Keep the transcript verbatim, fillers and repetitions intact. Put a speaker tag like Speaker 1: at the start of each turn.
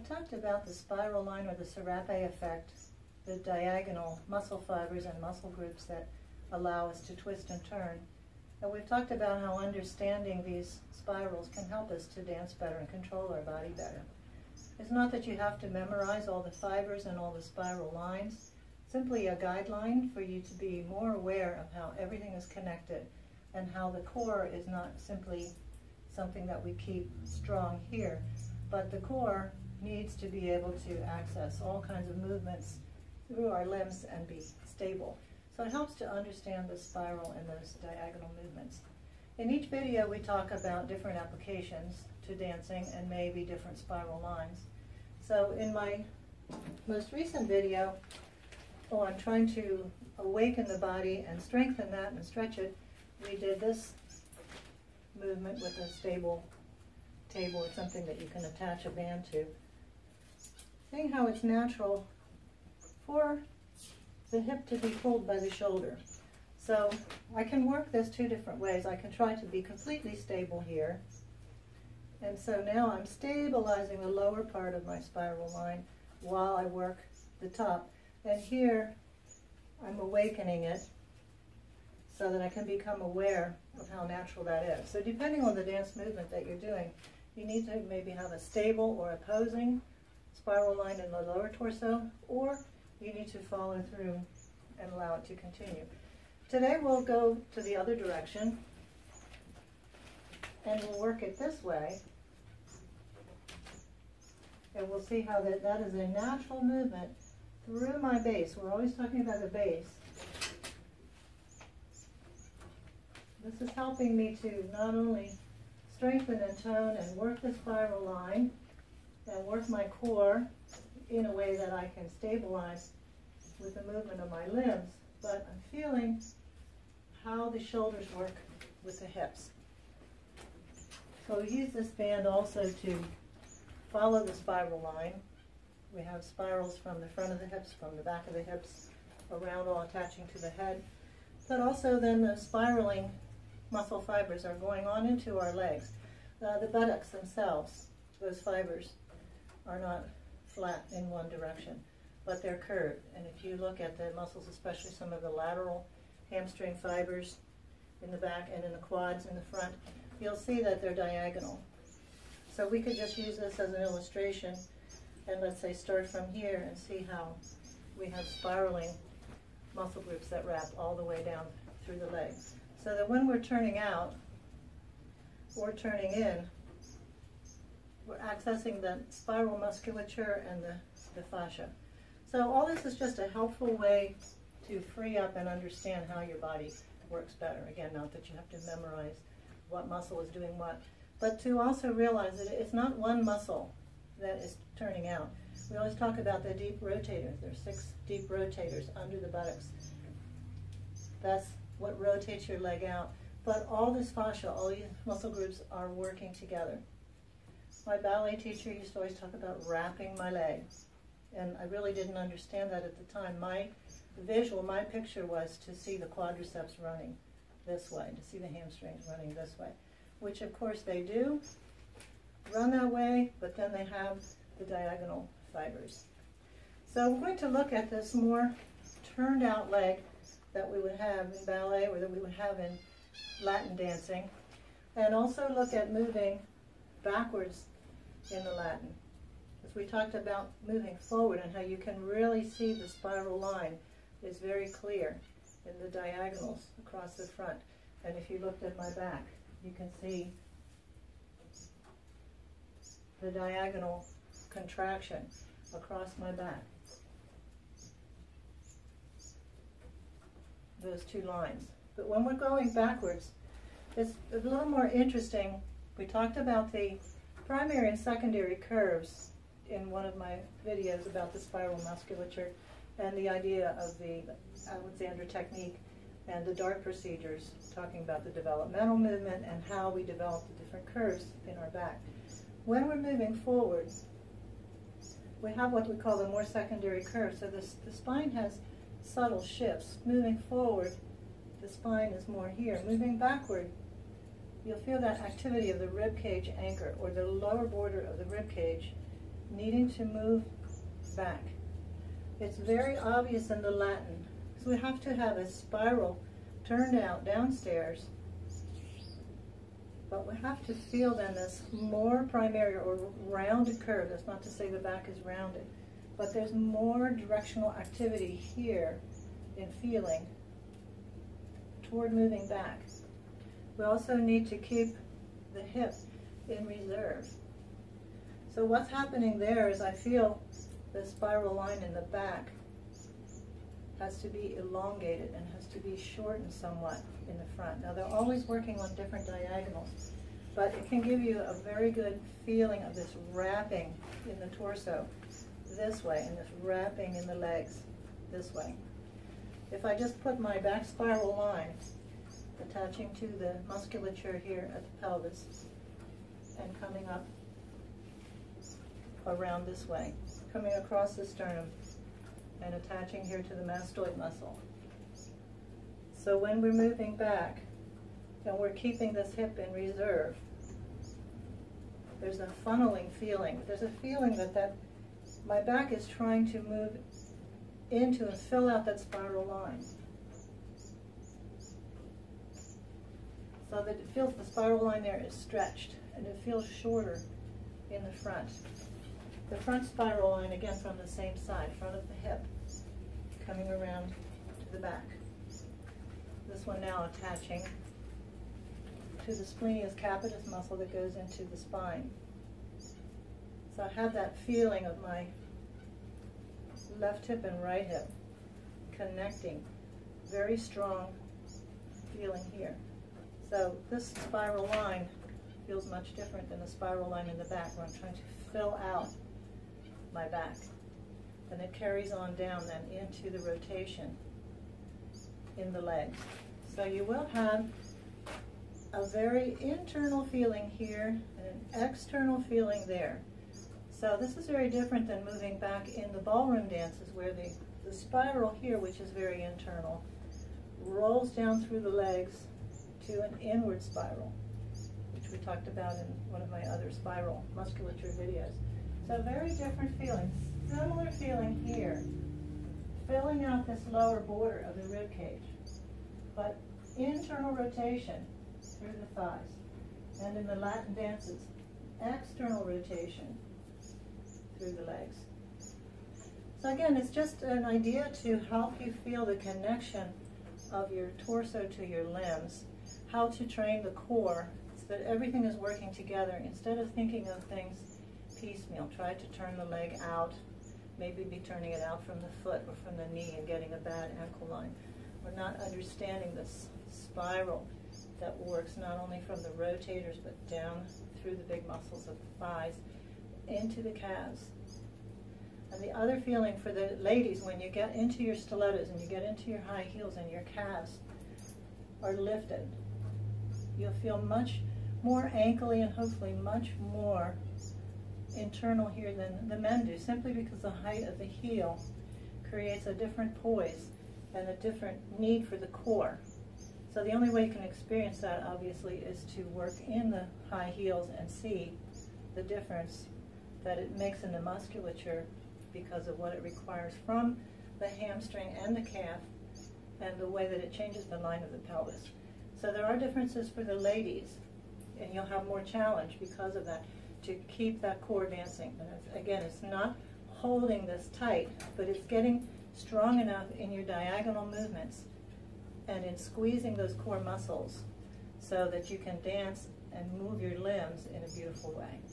Speaker 1: I've talked about the spiral line or the serape effect, the diagonal muscle fibers and muscle groups that allow us to twist and turn. And we've talked about how understanding these spirals can help us to dance better and control our body better. It's not that you have to memorize all the fibers and all the spiral lines, simply a guideline for you to be more aware of how everything is connected and how the core is not simply something that we keep strong here, but the core needs to be able to access all kinds of movements through our limbs and be stable. So it helps to understand the spiral and those diagonal movements. In each video we talk about different applications to dancing and maybe different spiral lines. So in my most recent video on trying to awaken the body and strengthen that and stretch it, we did this movement with a stable table or something that you can attach a band to. Seeing how it's natural for the hip to be pulled by the shoulder. So I can work this two different ways. I can try to be completely stable here. And so now I'm stabilizing the lower part of my spiral line while I work the top. And here I'm awakening it so that I can become aware of how natural that is. So depending on the dance movement that you're doing, you need to maybe have a stable or opposing spiral line in the lower torso, or you need to follow through and allow it to continue. Today we'll go to the other direction and we'll work it this way, and we'll see how that, that is a natural movement through my base. We're always talking about the base. This is helping me to not only strengthen and tone and work the spiral line and work my core in a way that I can stabilize with the movement of my limbs, but I'm feeling how the shoulders work with the hips. So we use this band also to follow the spiral line. We have spirals from the front of the hips, from the back of the hips, around, all attaching to the head. But also then the spiraling muscle fibers are going on into our legs. Uh, the buttocks themselves, those fibers are not flat in one direction, but they're curved. And if you look at the muscles, especially some of the lateral hamstring fibers in the back and in the quads in the front, you'll see that they're diagonal. So we could just use this as an illustration, and let's say start from here and see how we have spiraling muscle groups that wrap all the way down through the legs. So that when we're turning out or turning in, we're accessing the spiral musculature and the, the fascia. So all this is just a helpful way to free up and understand how your body works better. Again, not that you have to memorize what muscle is doing what, but to also realize that it's not one muscle that is turning out. We always talk about the deep rotators. There's six deep rotators under the buttocks. That's what rotates your leg out. But all this fascia, all these muscle groups are working together. My ballet teacher used to always talk about wrapping my legs, and I really didn't understand that at the time. My visual, my picture was to see the quadriceps running this way, to see the hamstrings running this way, which of course they do run that way, but then they have the diagonal fibers. So we're going to look at this more turned out leg that we would have in ballet, or that we would have in Latin dancing, and also look at moving backwards in the Latin. As we talked about moving forward and how you can really see the spiral line is very clear in the diagonals across the front. And if you looked at my back, you can see the diagonal contraction across my back. Those two lines. But when we're going backwards, it's a little more interesting. We talked about the primary and secondary curves in one of my videos about the spiral musculature and the idea of the Alexander technique and the dart procedures, talking about the developmental movement and how we develop the different curves in our back. When we're moving forward, we have what we call the more secondary curves. So this, the spine has subtle shifts. Moving forward, the spine is more here. Moving backward, you'll feel that activity of the rib cage anchor, or the lower border of the rib cage, needing to move back. It's very obvious in the Latin. So we have to have a spiral turned out downstairs, but we have to feel then this more primary or rounded curve. That's not to say the back is rounded, but there's more directional activity here in feeling toward moving back. We also need to keep the hip in reserve. So what's happening there is I feel the spiral line in the back has to be elongated and has to be shortened somewhat in the front. Now they're always working on different diagonals, but it can give you a very good feeling of this wrapping in the torso this way and this wrapping in the legs this way. If I just put my back spiral line attaching to the musculature here at the pelvis and coming up around this way, coming across the sternum and attaching here to the mastoid muscle. So when we're moving back and we're keeping this hip in reserve, there's a funneling feeling. There's a feeling that, that my back is trying to move into and fill out that spiral line. So that it feels the spiral line there is stretched and it feels shorter in the front. The front spiral line, again, from the same side, front of the hip, coming around to the back. This one now attaching to the splenius capitis muscle that goes into the spine. So I have that feeling of my left hip and right hip connecting. Very strong feeling here. So this spiral line feels much different than the spiral line in the back where I'm trying to fill out my back. And it carries on down then into the rotation in the legs. So you will have a very internal feeling here and an external feeling there. So this is very different than moving back in the ballroom dances where the, the spiral here, which is very internal, rolls down through the legs to an inward spiral, which we talked about in one of my other spiral musculature videos. So very different feeling. Similar feeling here, filling out this lower border of the rib cage, but internal rotation through the thighs. And in the Latin dances, external rotation through the legs. So again, it's just an idea to help you feel the connection of your torso to your limbs, how to train the core so that everything is working together instead of thinking of things piecemeal. Try to turn the leg out, maybe be turning it out from the foot or from the knee and getting a bad ankle line. We're not understanding this spiral that works not only from the rotators but down through the big muscles of the thighs into the calves. And the other feeling for the ladies, when you get into your stilettos and you get into your high heels and your calves are lifted, you'll feel much more ankly and hopefully much more internal here than the men do, simply because the height of the heel creates a different poise and a different need for the core. So the only way you can experience that, obviously, is to work in the high heels and see the difference that it makes in the musculature because of what it requires from the hamstring and the calf and the way that it changes the line of the pelvis. So there are differences for the ladies, and you'll have more challenge because of that to keep that core dancing. And it's, again, it's not holding this tight, but it's getting strong enough in your diagonal movements and in squeezing those core muscles so that you can dance and move your limbs in a beautiful way.